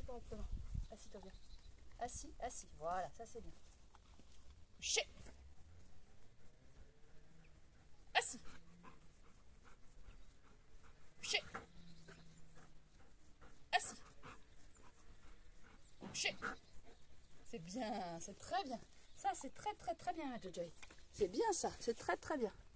correctement. Assis-toi bien. Assis, assis. Voilà, ça c'est bien. Couché. Assis. Couché. Assis. Couché. C'est bien, c'est très bien. Ça c'est très très très bien, Jojoy. C'est bien ça, c'est très très bien.